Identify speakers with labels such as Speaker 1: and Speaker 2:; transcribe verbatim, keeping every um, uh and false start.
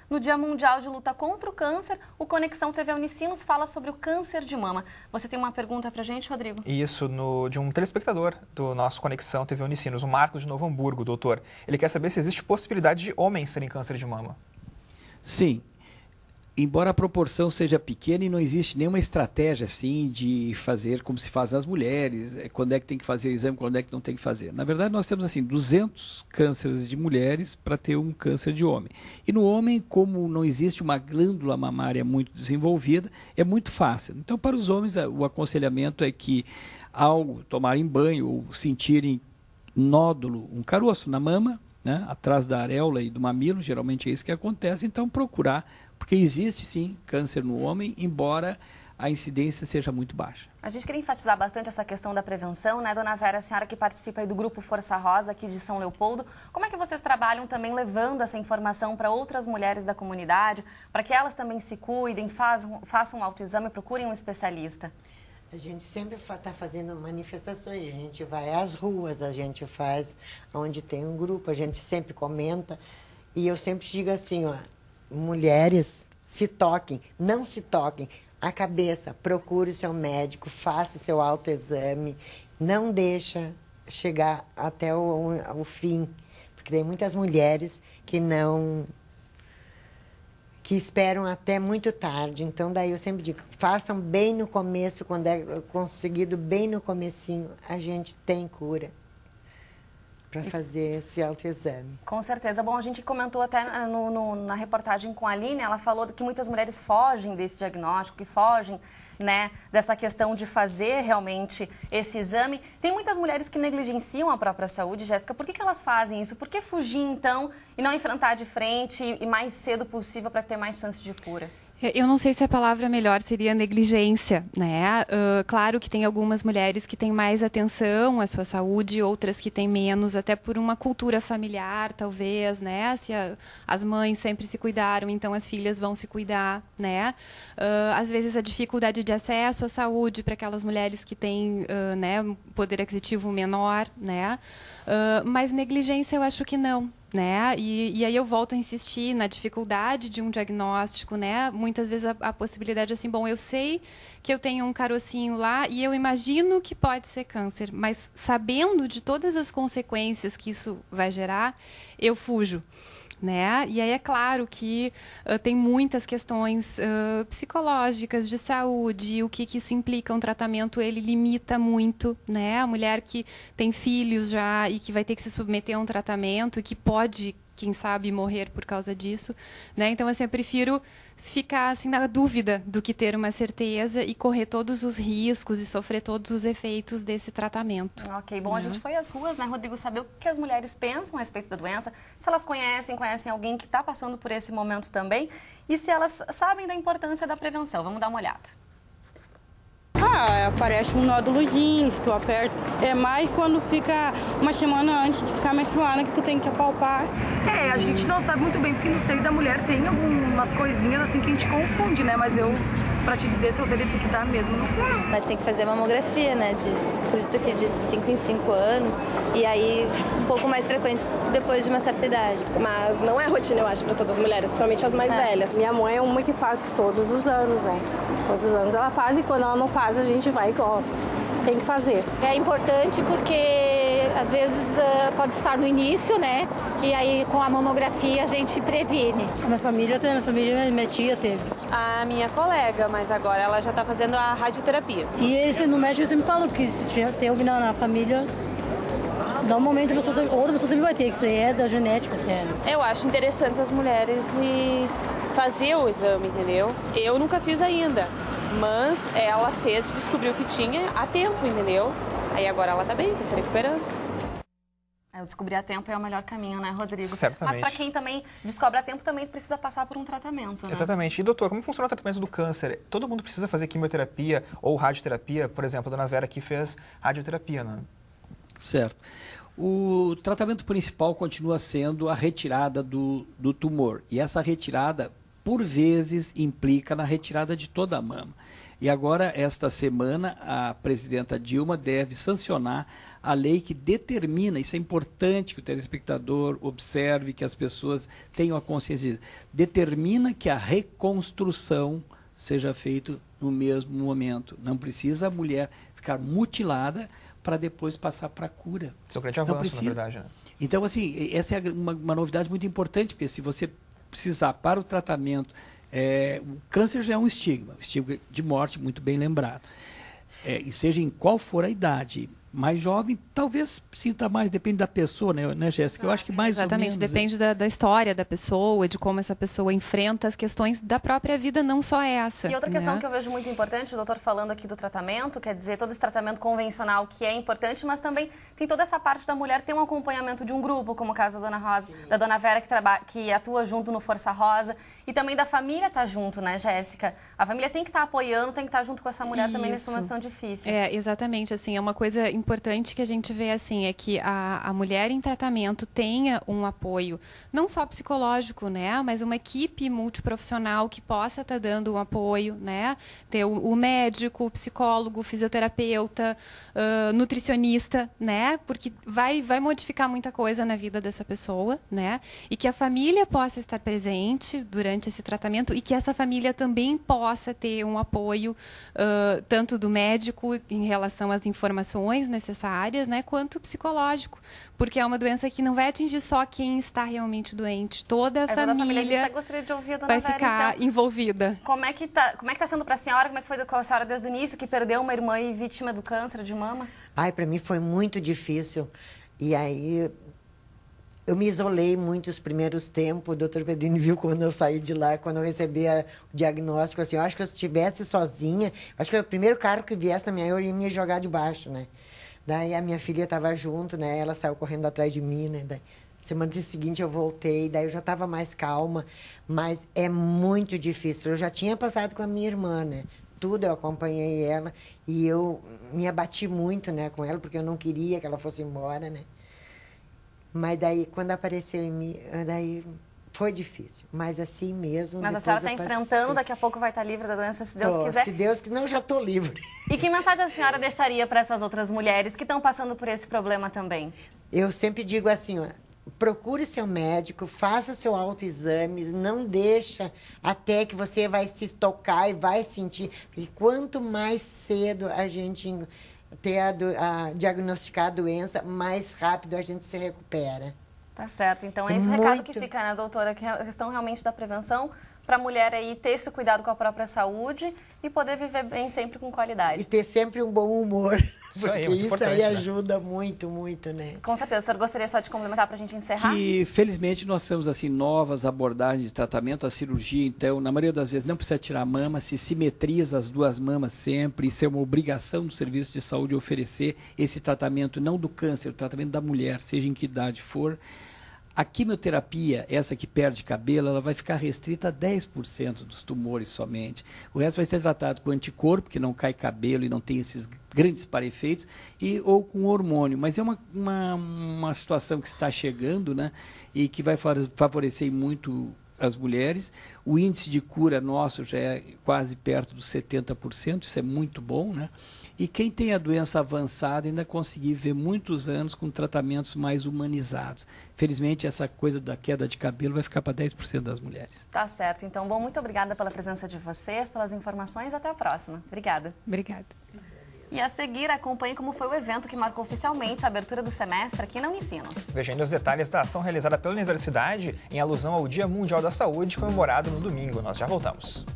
Speaker 1: No Dia Mundial de Luta contra o Câncer, o Conexão T V Unicinos fala sobre o câncer de mama. Você tem uma pergunta pra gente, Rodrigo?
Speaker 2: Isso, no, de um telespectador do nosso Conexão T V Unicinos, o Marcos de Novo Hamburgo, doutor. Ele quer saber se existe possibilidade de homens terem câncer de mama.
Speaker 3: Sim. Embora a proporção seja pequena e não existe nenhuma estratégia assim de fazer como se faz nas mulheres, quando é que tem que fazer o exame, quando é que não tem que fazer. Na verdade, nós temos assim duzentos cânceres de mulheres para ter um câncer de homem. E no homem, como não existe uma glândula mamária muito desenvolvida, é muito fácil. Então, para os homens, o aconselhamento é que ao tomarem banho ou sentirem nódulo, um caroço na mama, né, atrás da areola e do mamilo, geralmente é isso que acontece, então procurar, porque existe sim câncer no homem, embora a incidência seja muito baixa.
Speaker 1: A gente queria enfatizar bastante essa questão da prevenção, né, dona Vera, a senhora que participa aí do Grupo Força Rosa aqui de São Leopoldo, como é que vocês trabalham também levando essa informação para outras mulheres da comunidade, para que elas também se cuidem, façam, façam um autoexame e procurem um especialista?
Speaker 4: A gente sempre está fazendo manifestações, a gente vai às ruas, a gente faz onde tem um grupo, a gente sempre comenta. E eu sempre digo assim, ó, mulheres, se toquem, não se toquem. A cabeça, procure o seu médico, faça seu autoexame, não deixa chegar até o, o fim. Porque tem muitas mulheres que não... que esperam até muito tarde. Então, daí eu sempre digo, façam bem no começo, quando é conseguido bem no comecinho, a gente tem cura para fazer esse autoexame.
Speaker 1: Com certeza. Bom, a gente comentou até no, no, na reportagem com a Aline, ela falou que muitas mulheres fogem desse diagnóstico, que fogem, né, dessa questão de fazer realmente esse exame. Tem muitas mulheres que negligenciam a própria saúde, Jéssica. Por que que elas fazem isso? Por que fugir, então, e não enfrentar de frente e mais cedo possível para ter mais chances de cura?
Speaker 5: Eu não sei se a palavra melhor seria negligência, né? Uh, claro que tem algumas mulheres que têm mais atenção à sua saúde, outras que têm menos, até por uma cultura familiar, talvez, né? Se a, as mães sempre se cuidaram, então as filhas vão se cuidar, né? Uh, às vezes a dificuldade de acesso à saúde para aquelas mulheres que têm, uh, né, poder aquisitivo menor, né? Uh, mas negligência eu acho que não. Né? E, e aí eu volto a insistir na dificuldade de um diagnóstico, né? Muitas vezes a, a possibilidade assim, bom, eu sei que eu tenho um carocinho lá e eu imagino que pode ser câncer, mas sabendo de todas as consequências que isso vai gerar, eu fujo. Né? E aí é claro que uh, tem muitas questões uh, psicológicas de saúde, o que, que isso implica, um tratamento ele limita muito, né? A mulher que tem filhos já e que vai ter que se submeter a um tratamento e que pode, quem sabe, morrer por causa disso, né? Então assim, eu prefiro ficar assim na dúvida do que ter uma certeza e correr todos os riscos e sofrer todos os efeitos desse tratamento.
Speaker 1: Ok, bom, uhum. A gente foi às ruas, né, Rodrigo, saber o que as mulheres pensam a respeito da doença, se elas conhecem, conhecem alguém que está passando por esse momento também e se elas sabem da importância da prevenção. Vamos dar uma olhada.
Speaker 6: Ah, aparece um nódulozinho, se tu aperta. É mais quando fica uma semana antes de ficar menstruada que tu tem que apalpar.
Speaker 7: É, a gente não sabe muito bem, porque no seio da mulher tem algumas coisinhas assim que a gente confunde, né? Mas eu, pra te dizer se eu sei do que dá mesmo, não sei.
Speaker 8: Mas tem que fazer mamografia, né? De, acredito que de cinco em cinco anos. E aí, um pouco mais frequente depois de uma certa idade.
Speaker 9: Mas não é rotina, eu acho, pra todas as mulheres, principalmente as mais é. velhas. Minha mãe é uma que faz todos os anos, né? Todos os anos ela faz e quando ela não faz, a gente vai e ó, tem que fazer.
Speaker 10: É importante porque às vezes uh, pode estar no início, né? E aí com a mamografia a gente previne.
Speaker 6: A minha família tem, a minha família, minha tia teve.
Speaker 11: A minha colega, mas agora ela já está fazendo a radioterapia.
Speaker 6: E esse no médico sempre falou que se tem alguém na, na família, dá um momento a pessoa, outra pessoa sempre vai ter, que isso aí é da genética, assim, é.
Speaker 11: Eu acho interessante as mulheres e fazer o exame, entendeu? Eu nunca fiz ainda. Mas ela fez e descobriu que tinha a tempo, entendeu? Aí agora ela tá bem, tá se recuperando.
Speaker 1: É, o descobrir a tempo é o melhor caminho, né, Rodrigo?
Speaker 2: Certamente.
Speaker 1: Mas para quem também descobre a tempo, também precisa passar por um tratamento, né?
Speaker 2: Exatamente. E, doutor, como funciona o tratamento do câncer? Todo mundo precisa fazer quimioterapia ou radioterapia? Por exemplo, a dona Vera aqui fez radioterapia, né?
Speaker 3: Certo. O tratamento principal continua sendo a retirada do, do tumor. E essa retirada, por vezes, implica na retirada de toda a mama. E agora, esta semana, a presidenta Dilma deve sancionar a lei que determina, isso é importante que o telespectador observe, que as pessoas tenham a consciência disso, determina que a reconstrução seja feita no mesmo momento. Não precisa a mulher ficar mutilada para depois passar para a cura.
Speaker 2: Isso é um grande avanço, na verdade, né? Então,
Speaker 3: assim, essa é uma, uma novidade muito importante, porque se você precisar para o tratamento, é, o câncer já é um estigma, um estigma de morte, muito bem lembrado. É, e seja em qual for a idade, mais jovem, talvez sinta mais, depende da pessoa, né, né Jéssica? Eu acho que mais
Speaker 5: Exatamente,
Speaker 3: ou menos...
Speaker 5: depende da, da história da pessoa, de como essa pessoa enfrenta as questões da própria vida, não só essa.
Speaker 1: E outra questão
Speaker 5: né?
Speaker 1: que eu vejo muito importante, o doutor falando aqui do tratamento, quer dizer, todo esse tratamento convencional que é importante, mas também tem toda essa parte da mulher ter um acompanhamento de um grupo, como o caso da Dona Rosa, Sim. da Dona Vera, que, traba, que atua junto no Força Rosa, e também da família estar tá junto, né, Jéssica? A família tem que estar tá apoiando, tem que estar tá junto com essa mulher Isso. também nessa situação difícil.
Speaker 5: É, exatamente, assim, é uma coisa importante que a gente vê, assim, é que a, a mulher em tratamento tenha um apoio, não só psicológico, né, mas uma equipe multiprofissional que possa estar tá dando um apoio, né, ter o, o médico, o psicólogo, o fisioterapeuta, uh, nutricionista, né, porque vai, vai modificar muita coisa na vida dessa pessoa, né, e que a família possa estar presente durante esse tratamento e que essa família também possa ter um apoio, uh, tanto do médico em relação às informações necessárias, né, quanto psicológico, porque é uma doença que não vai atingir só quem está realmente doente, toda a
Speaker 1: é
Speaker 5: família,
Speaker 1: toda a família. A gente até gostaria de ouvir a Dona
Speaker 5: vai
Speaker 1: Vera,
Speaker 5: ficar
Speaker 1: então,
Speaker 5: envolvida.
Speaker 1: Como é que tá, como é que tá sendo para a senhora? Como é que foi com a senhora desde o início, que perdeu uma irmã e vítima do câncer de mama?
Speaker 4: Ai, para mim foi muito difícil. E aí eu me isolei muito os primeiros tempos. O doutor Pedrini viu quando eu saí de lá, quando eu recebi a, o diagnóstico, assim, eu acho que eu estivesse sozinha, acho que o primeiro carro que viesse na minha, eu ia me jogar de baixo, né? Daí a minha filha estava junto, né? Ela saiu correndo atrás de mim, né? Daí, semana seguinte eu voltei, daí eu já estava mais calma, mas é muito difícil. Eu já tinha passado com a minha irmã, né? Tudo eu acompanhei ela e eu me abati muito, né, com ela, porque eu não queria que ela fosse embora, né? Mas daí, quando apareceu em mim, daí foi difícil, mas assim mesmo.
Speaker 1: Mas a senhora está enfrentando, daqui a pouco vai estar livre da doença, se Deus
Speaker 4: Tô,
Speaker 1: quiser.
Speaker 4: Se Deus quiser, não, eu já estou livre.
Speaker 1: E que mensagem a senhora deixaria para essas outras mulheres que estão passando por esse problema também?
Speaker 4: Eu sempre digo assim, ó, procure seu médico, faça seu autoexame, não deixa até que você vai se tocar e vai sentir. Porque quanto mais cedo a gente ter a, a, diagnosticar a doença, mais rápido a gente se recupera.
Speaker 1: Tá certo. Então, é esse
Speaker 4: Muito.
Speaker 1: recado que fica, né, doutora? Que é a questão realmente da prevenção para a mulher aí ter esse cuidado com a própria saúde e poder viver bem sempre com qualidade.
Speaker 4: E ter sempre um bom humor.
Speaker 2: Isso
Speaker 4: porque
Speaker 2: aí,
Speaker 4: isso aí
Speaker 2: né?
Speaker 4: ajuda muito, muito, né?
Speaker 1: Com certeza. O senhor gostaria só de complementar para a gente encerrar?
Speaker 3: Que, felizmente, nós temos, assim, novas abordagens de tratamento. A cirurgia, então, na maioria das vezes, não precisa tirar a mama, se simetriza as duas mamas sempre. Isso é uma obrigação do serviço de saúde oferecer esse tratamento, não do câncer, o tratamento da mulher, seja em que idade for. A quimioterapia, essa que perde cabelo, ela vai ficar restrita a dez por cento dos tumores somente. O resto vai ser tratado com anticorpo, que não cai cabelo e não tem esses grandes parefeitos, e, ou com hormônio. Mas é uma, uma, uma situação que está chegando, né, e que vai favorecer muito as mulheres. O índice de cura nosso já é quase perto dos setenta por cento, isso é muito bom, né? E quem tem a doença avançada ainda conseguir ver muitos anos com tratamentos mais humanizados. Felizmente, essa coisa da queda de cabelo vai ficar para dez por cento das mulheres.
Speaker 1: Tá certo. Então, bom, muito obrigada pela presença de vocês, pelas informações. Até a próxima. Obrigada.
Speaker 5: Obrigada.
Speaker 1: E a seguir, acompanhe como foi o evento que marcou oficialmente a abertura do semestre aqui na Unicinos.
Speaker 2: Veja ainda os detalhes da ação realizada pela universidade em alusão ao Dia Mundial da Saúde, comemorado no domingo. Nós já voltamos.